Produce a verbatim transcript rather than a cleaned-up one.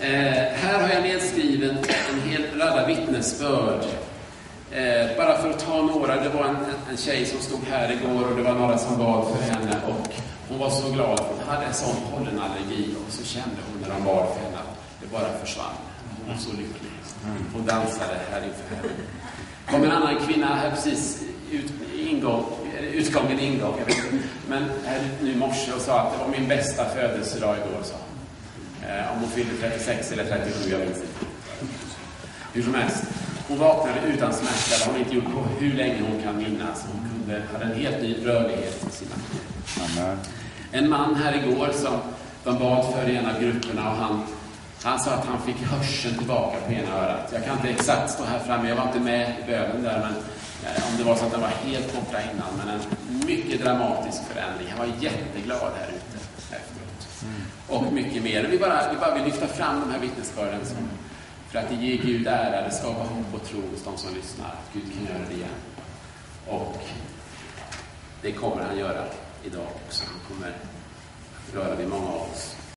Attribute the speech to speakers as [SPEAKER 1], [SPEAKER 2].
[SPEAKER 1] Eh, här har jag nedskriven en hel radda vittnesbörd. Eh, bara för att ta några, det var en, en tjej som stod här igår och det var några som bad för henne och hon var så glad för hon hade en sån pollenallergi och så kände hon när de bad för henne att det bara försvann. Hon var så lycklig. Hon dansade här inför henne. Kom en annan kvinna här precis ut, ingång, utgången ingång, jag vet inte. Men här nu i morse och sa att det var min bästa födelsedag igår, sa hon. Eh, om hon fyllde trettiosex eller trettiosju, jag vet inte. Hur som helst. Hon vaknade utan smärta, det har hon inte gjort på hur länge hon kan minnas. Hon kunde, hade en helt ny rörlighet i sina liv. En man här igår som de bad för i en av grupperna och han, han sa att han fick hörseln tillbaka på ena örat. Jag kan inte exakt stå här framme, jag var inte med i bönen där, men eh, om det var så att den var helt borta innan. Men en mycket dramatisk förändring. Han var jätteglad här ute efteråt. Mm. Och mycket mer. Vi bara, vi bara vill lyfta fram de här vittnesbörden som för att det ger Gud ära, det skapar hopp och tro hos de som lyssnar. Att Gud kan göra det igen. Och det kommer han göra idag också. Han kommer röra vid många av oss.